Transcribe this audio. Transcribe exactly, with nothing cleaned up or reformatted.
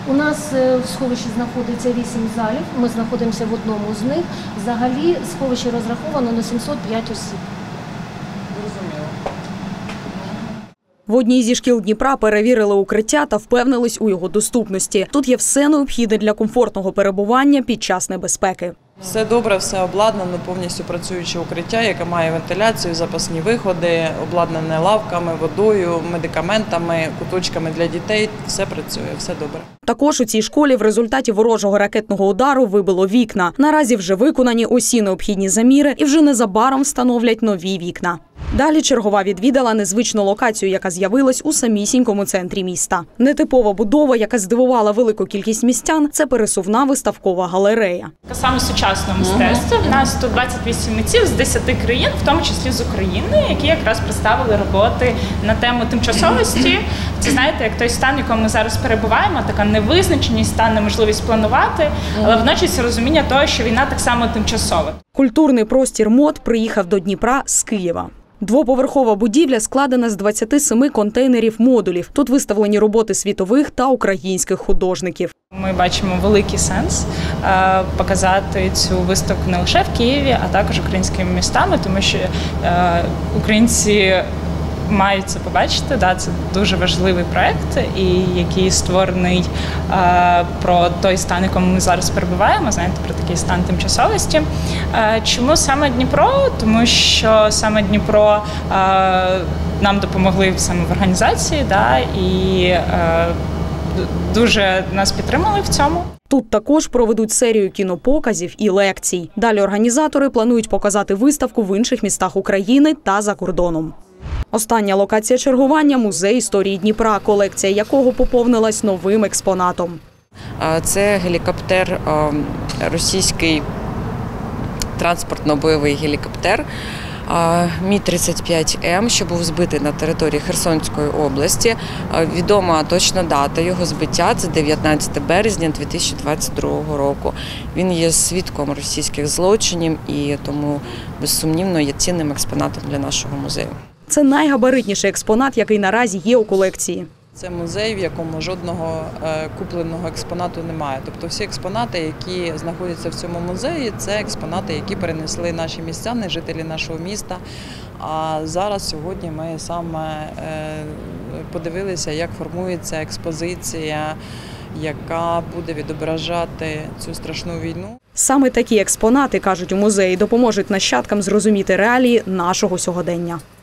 У нас в сховищі знаходиться вісім залів, ми знаходимося в одному з них. Взагалі сховище розраховано на сімсот п'ять осіб. Зрозуміло. В одній зі шкіл Дніпра перевірили укриття та впевнились у його доступності. Тут є все необхідне для комфортного перебування під час небезпеки. Все добре, все обладнано, повністю працююче укриття, яке має вентиляцію, запасні виходи, обладнане лавками, водою, медикаментами, куточками для дітей. Все працює, все добре. Також у цій школі в результаті ворожого ракетного удару вибило вікна. Наразі вже виконані усі необхідні заміри і вже незабаром встановлять нові вікна. Далі чергова відвідала незвичну локацію, яка з'явилась у самісінькому центрі міста. Нетипова будова, яка здивувала велику кількість містян – це пересувна виставкова галерея. Саме сучасне мистецтво. У нас тут двадцять вісім митців з десяти країн, в тому числі з України, які якраз представили роботи на тему тимчасовості. Це, знаєте, як той стан, в якому ми зараз перебуваємо, така невизначеність, стан, неможливість планувати, але водночас розуміння того, що війна так само тимчасова. Культурний простір МОД приїхав до Дніпра з Києва. Двоповерхова будівля складена з двадцяти семи контейнерів-модулів. Тут виставлені роботи світових та українських художників. Ми бачимо великий сенс показати цю виставку не лише в Києві, а також українськими містами, тому що українці мають це побачити. Да, це дуже важливий проєкт, і який створений е, про той стан, в якому ми зараз перебуваємо, знаєте, про такий стан тимчасовості. Е, чому саме Дніпро? Тому що саме Дніпро е, нам допомогли саме в організації, да, і е, дуже нас підтримали в цьому. Тут також проведуть серію кінопоказів і лекцій. Далі організатори планують показати виставку в інших містах України та за кордоном. Остання локація чергування – музей історії Дніпра, колекція якого поповнилась новим експонатом. Це гелікоптер, російський транспортно-бойовий гелікоптер Мі тридцять п'ять Ем, що був збитий на території Херсонської області. Відома точна дата його збиття – це дев'ятнадцяте березня дві тисячі двадцять другого року. Він є свідком російських злочинів і тому, безсумнівно, є цінним експонатом для нашого музею. Це найгабаритніший експонат, який наразі є у колекції. Це музей, в якому жодного купленого експонату немає. Тобто всі експонати, які знаходяться в цьому музеї, це експонати, які перенесли наші містяни, жителі нашого міста. А зараз, сьогодні, ми саме подивилися, як формується експозиція, яка буде відображати цю страшну війну. Саме такі експонати, кажуть у музеї, допоможуть нащадкам зрозуміти реалії нашого сьогодення.